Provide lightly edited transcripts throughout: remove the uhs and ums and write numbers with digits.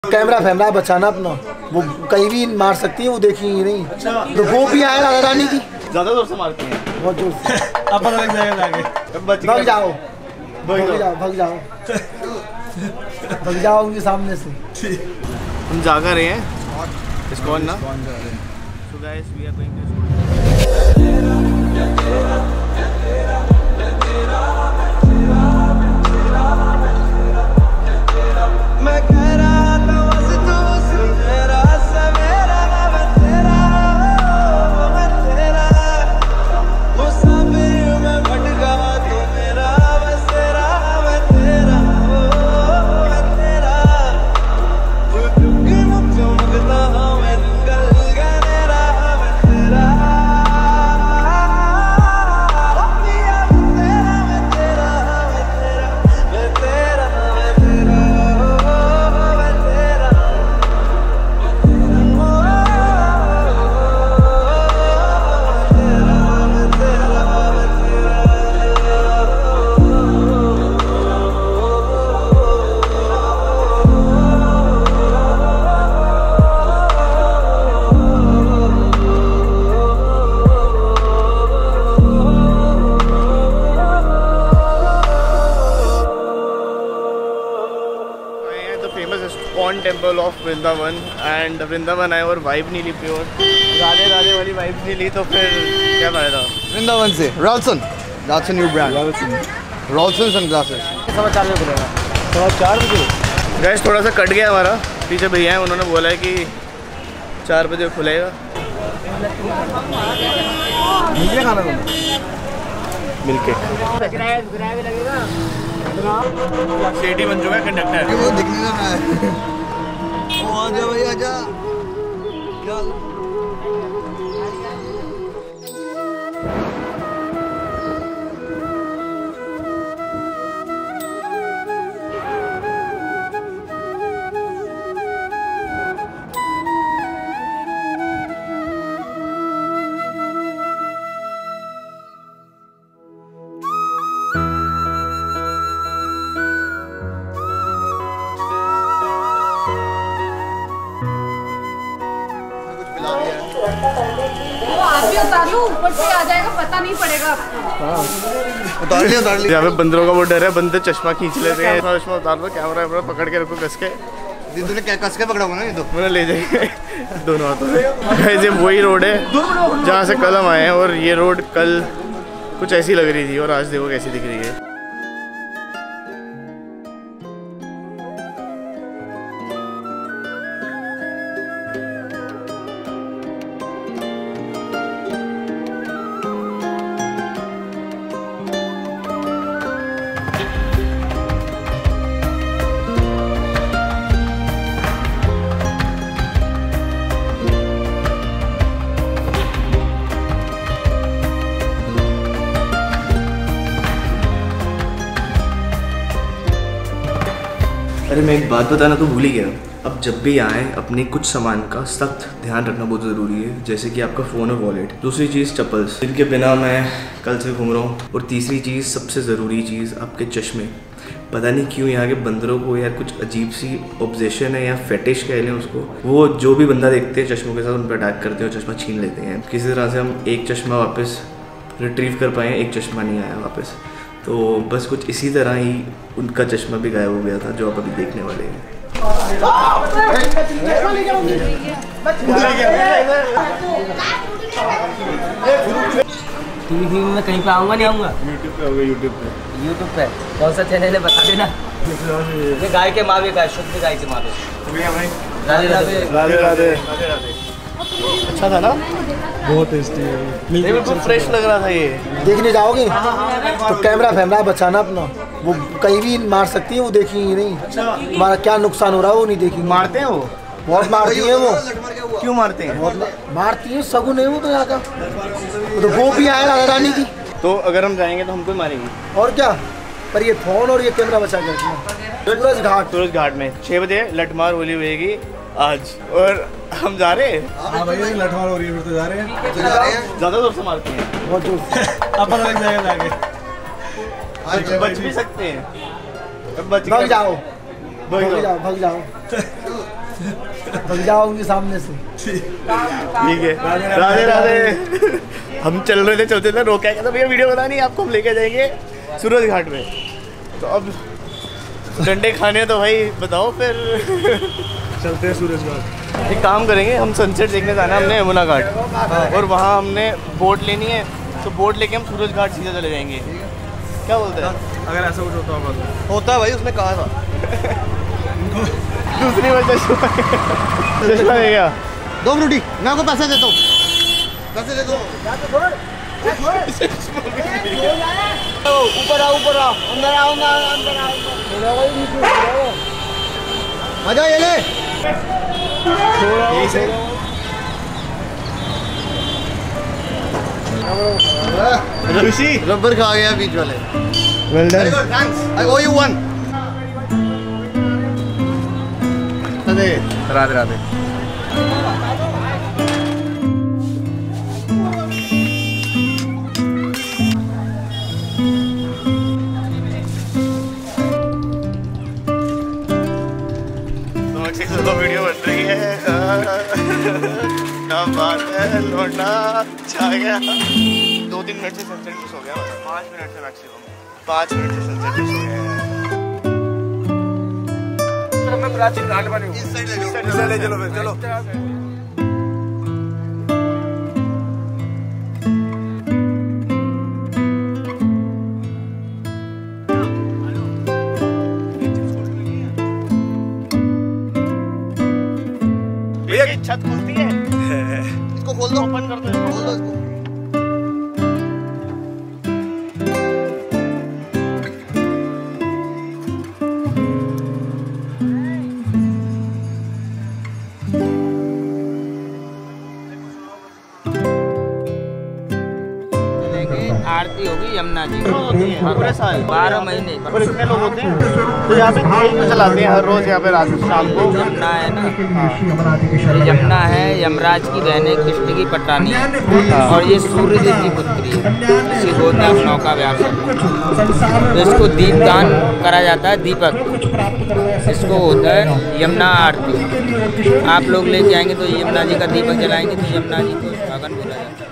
Camera फैमरा बचाना अपना, वो कहीं भी मार सकती है, वो देखेंगी नहीं। तो वो भी आए राजा रानी की ज्यादा जोर से मारती है, बहुत जोर से। अब पता लग जाएगा जाके। भाग जाओ भाग जाओ भाग जाओ भाग जाओ उनके सामने से। हम जाकर रहे हैं इस्कॉन ना। So guys, we are going to Iskon Temple of Vrindavan and Vrindavan आए और वाइब नहीं ली प्योर, राधे राधे वाली वाइब नहीं ली, तो फिर क्या फायदा। वृंदावन से Rollson, that's a new brand, Rollson sunglasses. 4:15 बजे खुलेगा, 4 बजे। गैस थोड़ा सा कट गया हमारा, पीछे भैया हैं, उन्होंने बोला है कि 4 बजे खुलेगा। खाना मिलके सीटी बन चुका है कंडक्टर। वो दिखने लगा है। ओ आजा भाई आजा। क्या ऊपर से आ जाएगा, पता नहीं पड़ेगा। उतार लिया। यहाँ पे बंदरों का वो डर है, बंदर चश्मा खींच लेते हैं। चश्मा उतार दो, कैमरा पकड़ के रखो कस के। तूने क्या कस के पकड़ा होगा ना, ये तो मैंने ले जाएंगे दोनों हाथों से। ये वही रोड है जहाँ से कल हम आए हैं, और ये रोड कल कुछ ऐसी लग रही थी और आज देखो कैसी दिख रही है। अरे मैं एक बात बताना तो भूल ही गया, अब जब भी आए अपने कुछ सामान का सख्त ध्यान रखना बहुत ज़रूरी है, जैसे कि आपका फ़ोन और वॉलेट। दूसरी चीज़ चप्पल्स, जिनके बिना मैं कल से घूम रहा हूँ। और तीसरी चीज़, सबसे ज़रूरी चीज़, आपके चश्मे। पता नहीं क्यों यहाँ के बंदरों को यार कुछ अजीब सी ऑब्जेशन है या फेटिश कह लें उसको, वो जो भी बंदा देखते हैं चश्मों के साथ उन पर अटैक करते हैं और चश्मा छीन लेते हैं। किसी तरह से हम एक चश्मा वापस रिट्रीव कर पाए, एक चश्मा नहीं आया वापस। तो बस कुछ इसी तरह ही उनका चश्मा भी गायब हो गया था, जो आप अभी देखने वाले हैं। टीवी में कहीं पे आऊँगा नहीं आऊँगा? यूट्यूब पे होगा। यूट्यूब पे कौन सा चैनल है बता देना। ये गाय के माँ भी गाय, शुद्ध गाय के माँ भी। राधे राधे राधे राधे। अच्छा था ना, बहुत टेस्टी है, बिल्कुल फ्रेश लग रहा था। ये देखने जाओगे तो कैमरा फैमरा बचाना अपना, वो कहीं भी मार सकती है, वो देखेंगी नहीं। तुम्हारा क्या नुकसान हो रहा है वो नहीं देखेंगी। मारते हैं वो, बहुत मारती है वो। क्यों मारते हैं? बहुत मारती है, सगुन है वो तो यहाँ का। तो वो भी आए राजा रानी की, तो अगर हम जाएंगे तो हमको मारेंगे और क्या। पर ये फोन और ये कैमरा बचा के रखना। सूरज घाट में 6 बजे लठमार होली होएगी आज, और हम जा रहे हैं। हाँ भैया लठमार हो रही है, फिर तो जा रहे हैं। ज्यादा जोर से मारती हैं, बहुत जोर से। अब पता लग जाएगा जाके। बच भी सकते हैं, भाग जाओ भाग जाओ भाग जाओ। लग जाओगे सामने से। ठीक है, राधे राधे। हम चल रहे थे, चलते थे, रोका क्या था भैया वीडियो बना नहीं आपको, हम लेके जाएंगे सूरज घाट में। तो अब डंडे खाने तो भाई बताओ फिर। चलते हैं सूरज घाट। एक काम करेंगे, हम सनसेट देखने जाना है हमने यमुना घाट, और वहाँ हमने बोट लेनी है, तो बोट लेके हम सूरज घाट सीधा चले जाएंगे। क्या बोलते हैं? अगर ऐसा कुछ होता होगा तो। होता है भाई, उसने कहा था। दूसरी बार चश्मा ले गया। 2 फ्रूटी, मैं आपको पैसे देता हूँ। पैसे दे दो। ऊपर आओ, ऊपर आओ, अंदर आओ, अंदर आओ। मजा ये ले। यही सही। ऋषि रबर खा गया बीच वाले। Well done, thanks, I owe you one। Radhe Radhe. तो वीडियो बन रही है। क्या बात है, लौंडा छा गया। 2-3 मिनट से सनसेट मिस हो गया, 5 मिनट से मैक्सिमम 5 मिनट से सनसेट मिस हो गया है। मैं प्राचीन घाट बनी हूँ, इस साइड ले चलो फिर, चलो। भैया की छत खुलती है, इसको खोल दो, ओपन कर दो, खोल दो इसको। आरती होगी यमुना जी की। पूरे साल 12 महीने। और इतने लोग होते हैं तो यहाँ पे ट्रेन चलाते हैं हर रोज यहाँ पे रात शाम को। यमुना है ना, ये यमुना है, यमराज की बहन है, कृष्ण की पटरानी है, और ये सूर्य देव की पुत्री है। इसी को नौका व्यास है। तो इसको दीपदान करा जाता है, दीपक। इसको होता है यमुना आरती। आप लोग लेके आएंगे तो यमुना जी का दीपक जलाएंगे तो यमुना जी को सुहागन बोला जाता है।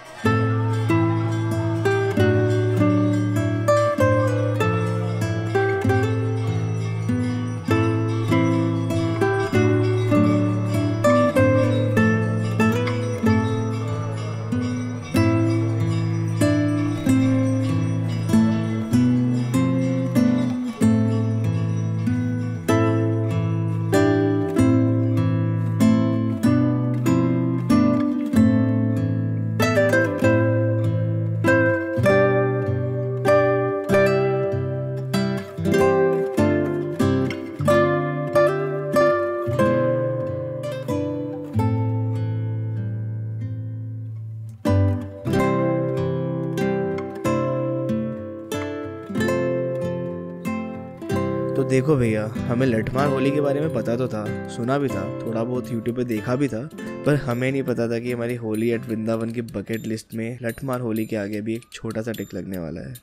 तो देखो भैया, हमें लठमार होली के बारे में पता तो था, सुना भी था, थोड़ा बहुत यूट्यूब पे देखा भी था, पर हमें नहीं पता था कि हमारी होली एट वृंदावन की बकेट लिस्ट में लठमार होली के आगे भी एक छोटा सा टिक लगने वाला है।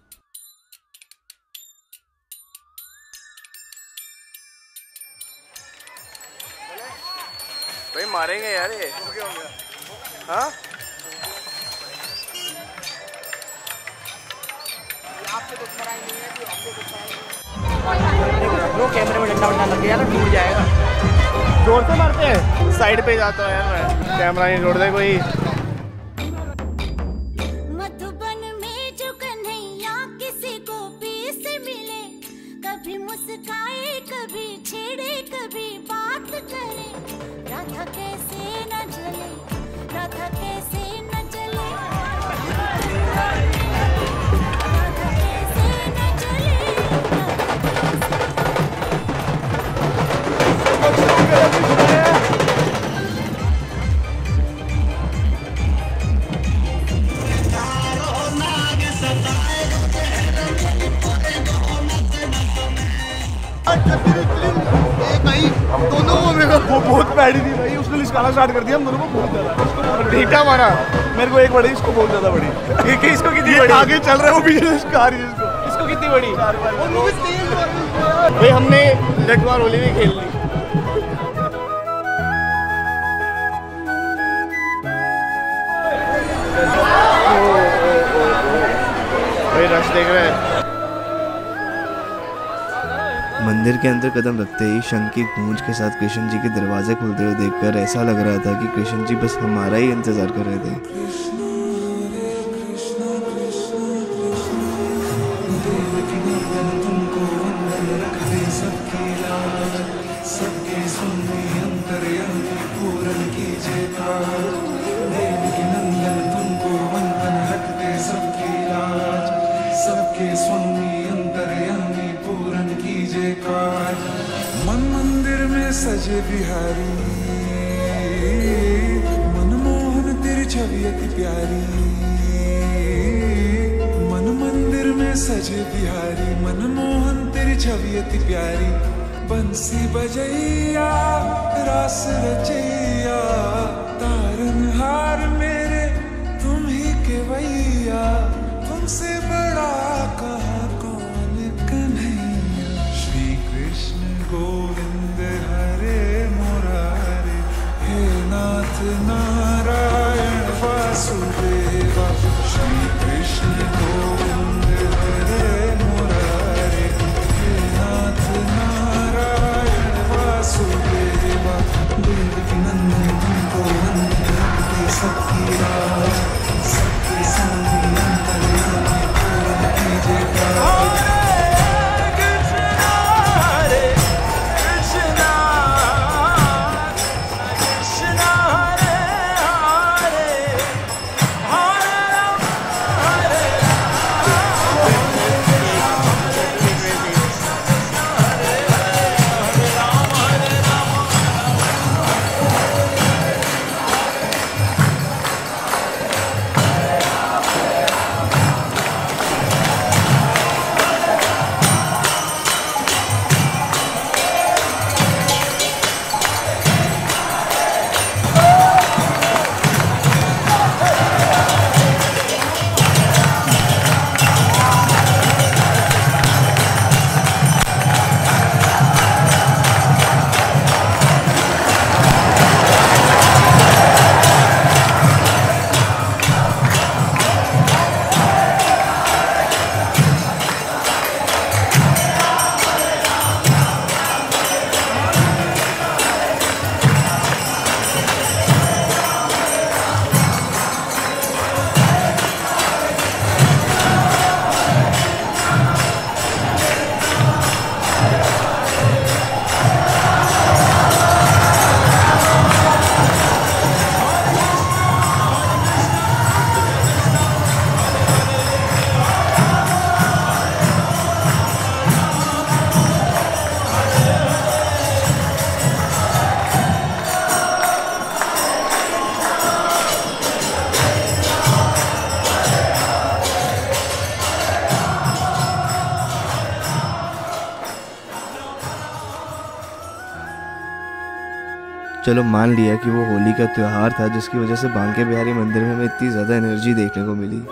भाई मारेंगे यार ये। हाँ कैमरे में डंडा वंडा लग गया ना, टूट जाएगा। जोर से मारते हैं, साइड पे जाता है यार मैं, कैमरा नहीं जोड़ दे कोई। मधुबन में जो कन्हैया किसी गोपी से मिले, कभी मुस्काए, कभी छेड़े, कभी बात करे, राधा कैसे न जले, राधा कैसे न जले, राधा कैसे न जले। दोनों वो बहुत बैठी थी भाई, उसने लिशकाना स्टार्ट कर दिया हम दोनों को बहुत ज्यादा। ठीठा मारा मेरे को, एक बड़ी, इसको बहुत ज्यादा बड़ी। इसको कितनी बड़ी? आगे चल रहा है वो पीछे लिशका रही है इसको कितनी बड़ी? भाई हमने लठमार होली भी खेल ली। रश देख रहे हैं। मंदिर के अंदर कदम रखते ही शंख की गूंज के साथ कृष्ण जी के दरवाजे खुलते हुए देखकर ऐसा लग रहा था कि कृष्ण जी बस हमारा ही इंतजार कर रहे थे। सजे बिहारी मनमोहन तेरी छवि अति प्यारी, मन मंदिर में सजे बिहारी मनमोहन तेरी छवि अति प्यारी। बंसी बजैया रास रचैया तारनहार मेरे तुम ही केवैया, तुमसे बड़ा कहा कौन कन्हैया। श्री कृष्ण गोविंद हरे मुरारे, हे नाथ नारायण वासुदेवा। श्री कृष्ण गोविंद हरे मुरारे, हे नाथ नारायण वासुदेवा। देवकी नंदन तुमको वंदन रखते सबकी राज, सबके स्वामी अंतर्यामी पूर्ण कीजिए काज। चलो मान लिया कि वो होली का त्यौहार था जिसकी वजह से बांके बिहारी मंदिर में हमें इतनी ज़्यादा एनर्जी देखने को मिली,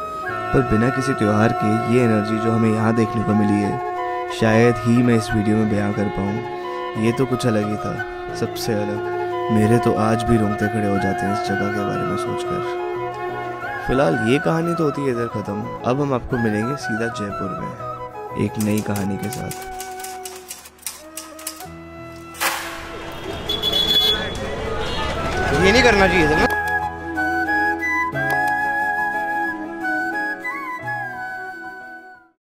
पर बिना किसी त्यौहार के ये एनर्जी जो हमें यहाँ देखने को मिली है शायद ही मैं इस वीडियो में बयां कर पाऊँ। ये तो कुछ अलग ही था, सबसे अलग। मेरे तो आज भी रोंगटे खड़े हो जाते हैं इस जगह के बारे में सोचकर। फिलहाल ये कहानी तो होती है इधर ख़त्म। अब हम आपको मिलेंगे सीधा जयपुर में एक नई कहानी के साथ। ये नहीं करना चाहिए था ना।